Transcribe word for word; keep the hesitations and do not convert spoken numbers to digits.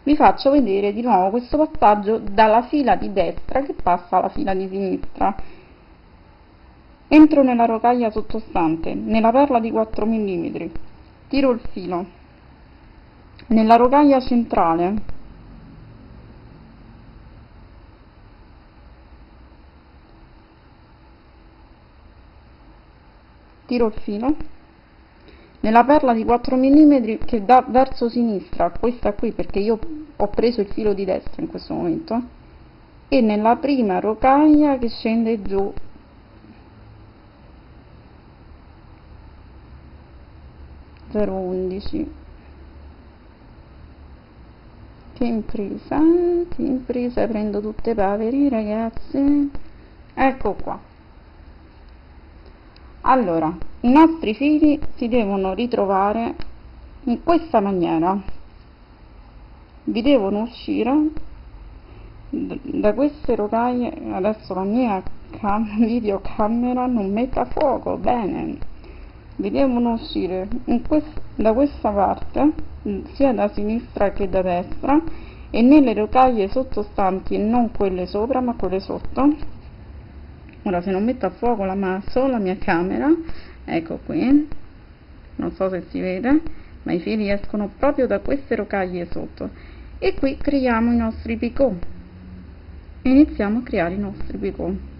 vi faccio vedere di nuovo questo passaggio dalla fila di destra che passa alla fila di sinistra. Entro nella rocaia sottostante, nella perla di quattro millimetri, tiro il filo, nella rocaia centrale tiro il filo, nella perla di quattro millimetri che dà verso sinistra, questa qui perché io ho preso il filo di destra in questo momento, e nella prima rocaia che scende giù zero undici. Che impresa, che impresa, prendo tutte i paveri ragazzi. Ecco qua. Allora, i nostri fili si devono ritrovare in questa maniera, vi devono uscire da queste rocaie. Adesso la mia cam videocamera non mette a fuoco bene, vi devono uscire in quest da questa parte, sia da sinistra che da destra, e nelle rocaie sottostanti, e non quelle sopra ma quelle sotto. Ora, se non metto a fuoco la massa, la mia camera, ecco qui, non so se si vede, ma i fili escono proprio da queste rocaie sotto, e qui creiamo i nostri picot. Iniziamo a creare i nostri picot.